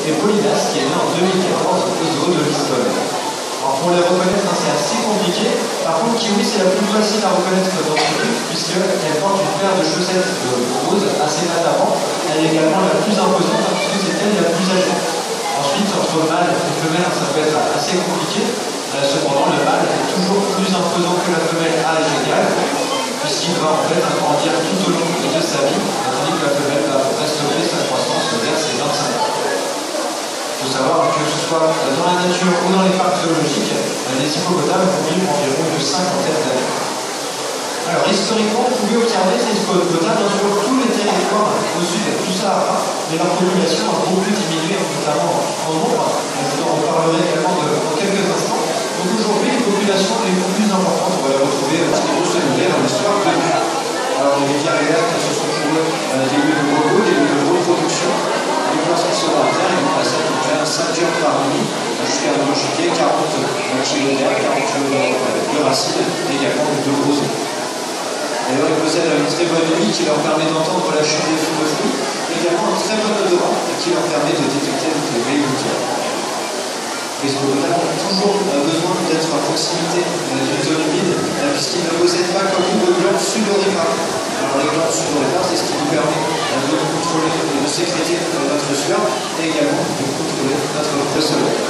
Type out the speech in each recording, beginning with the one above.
et Polinas qui est né en 2014 au zoo de Lisbonne. Alors pour les reconnaître, c'est assez compliqué. Par contre, Kiwi, c'est la plus facile à reconnaître d'entre eux, puisqu'elle porte une paire de chaussettes roses assez mat avant. Elle est également la plus imposante, puisque c'est elle la plus âgée. Ensuite, entre mâle et femelle, ça peut être assez compliqué. Cependant, le mâle est toujours plus imposant que la femelle à l'âge égal, puisqu'il va en fait grandir tout au long de sa vie, tandis que la femelle va restaurer sa croissance vers ses 25 ans. Il faut savoir que ce soit dans la nature ou dans les parcs zoologiques, les hippopotames vont vivre environ une cinquantaine d'années. Alors historiquement, vous pouvez observer ces hippopotames sur tous les territoires au sud du Sahara, mais leur population a beaucoup diminué, notamment en nombre. Je vous en reparlerai également dans quelques instants. Donc aujourd'hui, les populations les plus importantes, on va les retrouver au niveau secondaire dans l'histoire de l'île. Alors les rivières et lacs, ce sont pour eux des lieux de repos, des lieux de reproduction. Et lorsqu'ils sont dans la terre, ils vont passer à peu près 5 heures par nuit jusqu'à manger 40 kg d'herbe, 40 kg de racines et également de gros œufs. D'ailleurs, ils possèdent une très bonne nuit qui leur permet d'entendre la chute des feux de fruits, et également un très bon odorat qui leur permet de détecter les véhicules. Les hippopotames ont toujours besoin d'être à proximité d'une zone humide, puisqu'ils ne possèdent pas comme nous de glandes sudoripares. Alors les glandes sudoripares, c'est ce qui nous permet de contrôler et de sécréter notre sueur, et également de contrôler notre soleil.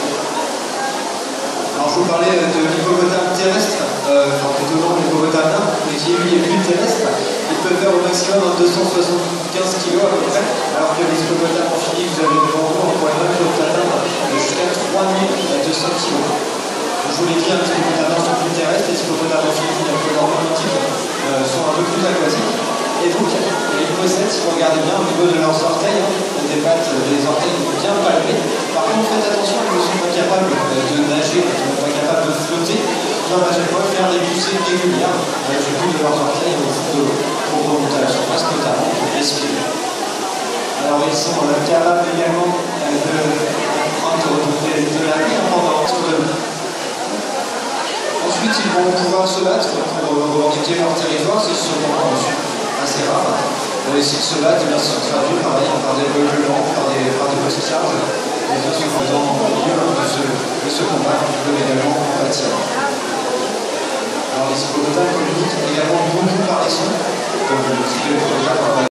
Alors je vous parlais de l'hippopotame terrestre, plutôt non l'hippopotame nain, mais qui lui est plus terrestre. Il peut faire au maximum 275 kg à peu près, alors que les hippopotames amphibies que vous avez devant vous, on pourrait même atteindre jusqu'à 3200 kg. Je vous l'ai dit, les hippopotames sont plus terrestres, les hippopotames amphibies sont un peu plus aquatiques. Et donc, ils possèdent, si vous regardez bien, au niveau de leurs orteils, des pattes, des orteils bien palmés. Par contre, faites attention, ils ne sont pas capables de nager, ils ne sont pas capables de flotter. Ils doivent à chaque fois faire des poussées régulières du bout de leurs orteils au fond de l'eau pour remonter à la surface, notamment pour respirer. Alors, ils sont capables également de retrouver de la vie pendant de l'eau. Ensuite, ils vont pouvoir se battre pour revendiquer leur territoire, c'est cependant assez rare. S'ils se battent, bien se traduit pareil par des brûlements, par des petites charges. Et bien sûr, dans le milieu de ce combat, on peut également bâtir. Alors les hippopotames communiquent également beaucoup par les sons, comme vous le trouvez déjà par